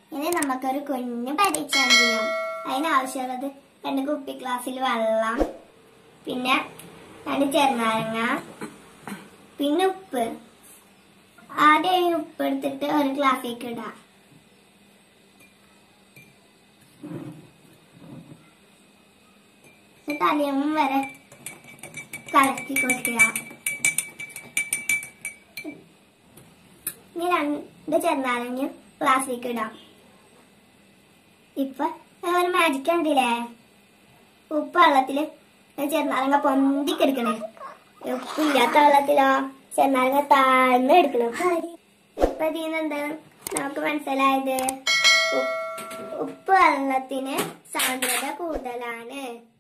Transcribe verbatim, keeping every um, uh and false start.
ഇനി നമുക്കൊരു കുഞ്ഞു പരീക്ഷണം ചെയ്യാം. അതിനാവശ്യമുള്ളത് രണ്ട് കുപ്പി ഗ്ലാസ്സിൽ വെള്ളം, പിന്നെ രണ്ട് ചെറുനാരങ്ങ, പിന്നെ ഉപ്പ്. ആദ്യം ഈ ഉപ്പ് എടുത്തിട്ട് ഒരു ഗ്ലാസ്സിലേക്ക് ഇടാം. തലയും വരെ കലക്കി കൊടുക്കുക. ഇനി രണ്ട് ചെറുനാരങ്ങയും ഗ്ലാസ്സിലേക്ക് ഇടാം. ഇപ്പൊ ഒരു മാജിക് കണ്ടില്ലേ? ഉപ്പ് വെള്ളത്തില് ചെറുനാരങ്ങ പൊന്തിക്കെടുക്കണേ. ഉപ്പില്ലാത്ത വെള്ളത്തിലോ ചെറുനാരങ്ങ താഴ്ന്ന് എടുക്കണം. ഇപ്പൊ ഇതിനെന്താ നമുക്ക് മനസ്സിലായത്? ഉപ്പ് വെള്ളത്തിന് സാന്ദ്രത കൂടുതലാണ്.